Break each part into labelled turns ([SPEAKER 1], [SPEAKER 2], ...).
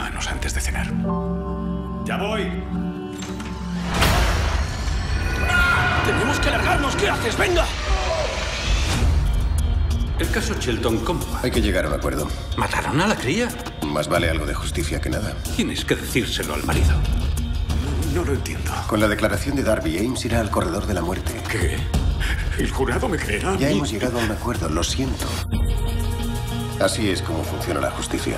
[SPEAKER 1] manos antes de cenar. ¡Ya voy!
[SPEAKER 2] ¡Tenemos que largarnos! ¿Qué haces? ¡Venga!
[SPEAKER 1] El caso Shelton, ¿cómo va?
[SPEAKER 3] Hay que llegar a un acuerdo.
[SPEAKER 1] ¿Mataron a la cría?
[SPEAKER 3] Más vale algo de justicia que nada.
[SPEAKER 1] Tienes que decírselo al marido.
[SPEAKER 4] No lo entiendo.
[SPEAKER 3] Con la declaración de Darby, Ames irá al corredor de la muerte.
[SPEAKER 4] ¿Qué? ¿El jurado me creerá a
[SPEAKER 3] Ya
[SPEAKER 4] mí?
[SPEAKER 3] hemos llegado a un acuerdo, lo siento. Así es como funciona la justicia.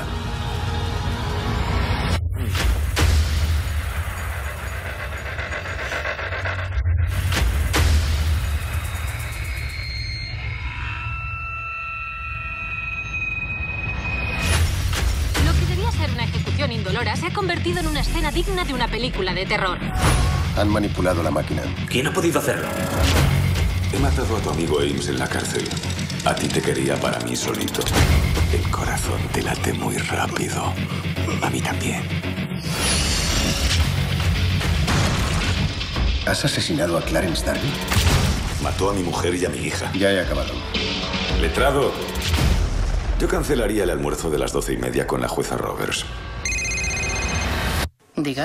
[SPEAKER 5] Lo que debía ser una ejecución indolora se ha convertido en una escena digna de una película de terror.
[SPEAKER 3] Han manipulado la máquina.
[SPEAKER 2] ¿Quién ha podido hacerlo?
[SPEAKER 4] He matado a tu amigo Ames en la cárcel. A ti te quería para mí solito. El corazón te late muy rápido. A mí también.
[SPEAKER 3] ¿Has asesinado a Clarence Darby?
[SPEAKER 4] Mató a mi mujer y a mi hija.
[SPEAKER 3] Ya he acabado.
[SPEAKER 4] Letrado. Yo cancelaría el almuerzo de las 12:30 con la jueza Roberts.
[SPEAKER 6] Diga.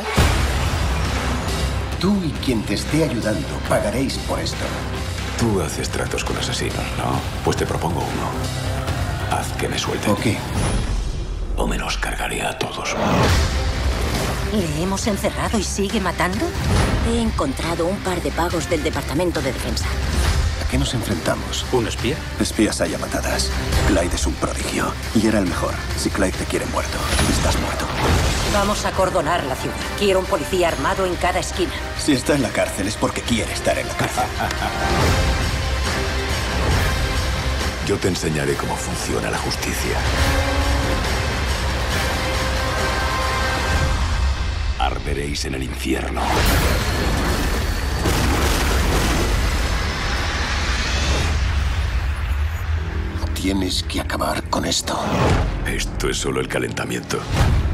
[SPEAKER 3] Tú y quien te esté ayudando pagaréis por esto.
[SPEAKER 4] Tú haces tratos con asesinos, ¿no? Pues te propongo uno. Haz que me suelte.
[SPEAKER 3] ¿O qué?
[SPEAKER 4] O me los cargaré a todos.
[SPEAKER 7] ¿Le hemos encerrado y sigue matando? He encontrado un par de pagos del Departamento de Defensa.
[SPEAKER 3] ¿A qué nos enfrentamos?
[SPEAKER 1] ¿Un espía?
[SPEAKER 8] Espías hay a patadas. Clyde es un prodigio. Y era el mejor. Si Clyde te quiere muerto, estás muerto.
[SPEAKER 7] Vamos a acordonar la ciudad. Quiero un policía armado en cada esquina.
[SPEAKER 8] Si está en la cárcel es porque quiere estar en la cárcel.
[SPEAKER 4] Yo te enseñaré cómo funciona la justicia. Arderéis en el infierno.
[SPEAKER 3] Tienes que acabar con esto.
[SPEAKER 4] Esto es solo el calentamiento.